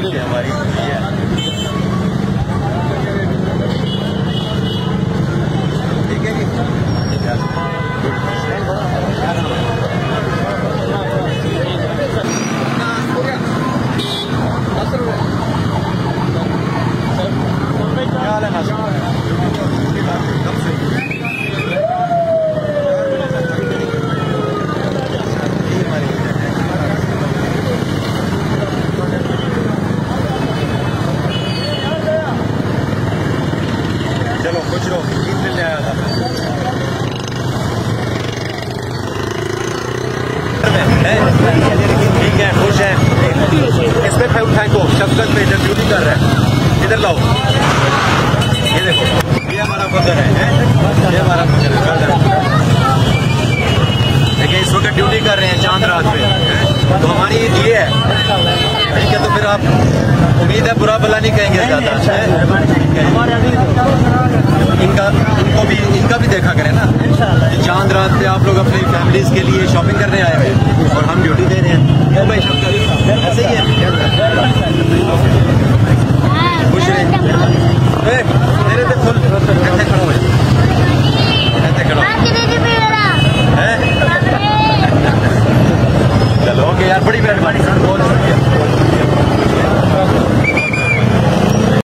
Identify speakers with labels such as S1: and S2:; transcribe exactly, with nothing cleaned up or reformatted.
S1: ये हमारी है। ठीक है जी। क्या हाल है? चलो कुछ लोग मिलने आया था। ठीक है, खुश है। इस पे फेंको, शफकत पे जब ड्यूटी कर रहे हैं। इधर लाओ, ये देखो, ये हमारा फजर है, ये हमारा फजर है। देखिए इस वक्त ड्यूटी कर रहे हैं चांद रात पे, तो हमारी ये है। ठीक है, तो फिर आप उम्मीद है बुरा भला नहीं कहेंगे ज्यादा। इनका इनको भी इनका भी देखा करें ना। चांद रात पे आप लोग अपनी फैमिलीज के लिए शॉपिंग करने आए हैं और हम ड्यूटी दे रहे हैं। ऐसे ही है।